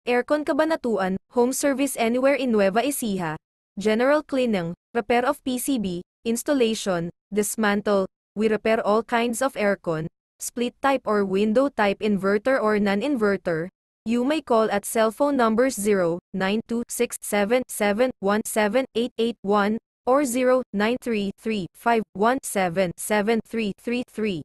Aircon Cabanatuan, home service anywhere in Nueva Ecija. General cleaning, repair of PCB, installation, dismantle. We repair all kinds of aircon, split type or window type inverter or non-inverter. You may call at cell phone numbers 092677178881 or 093351773333.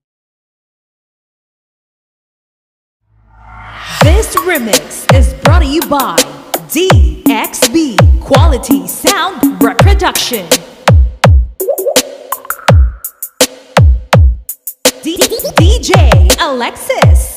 This remix is brought to you by DXB Quality Sound Reproduction. DJ Alexis.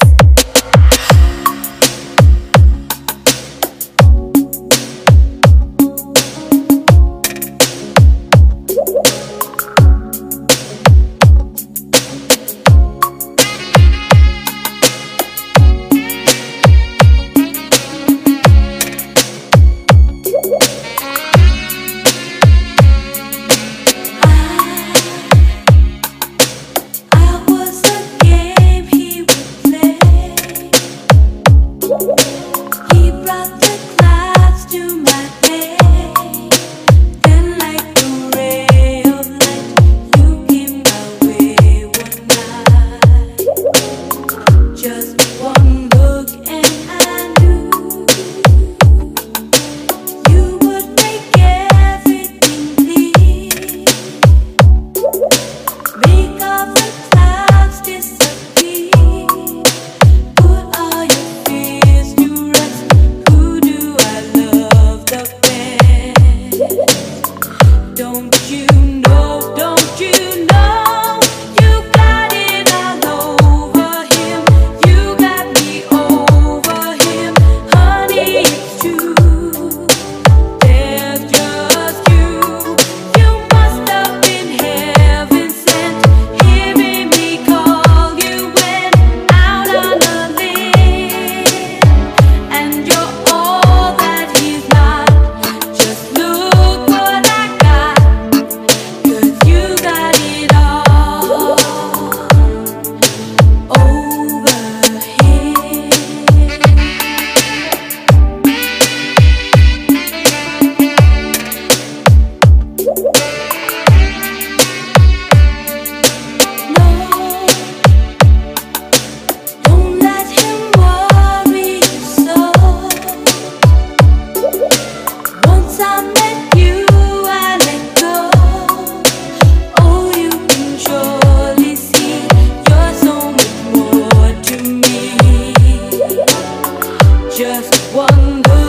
Just one look.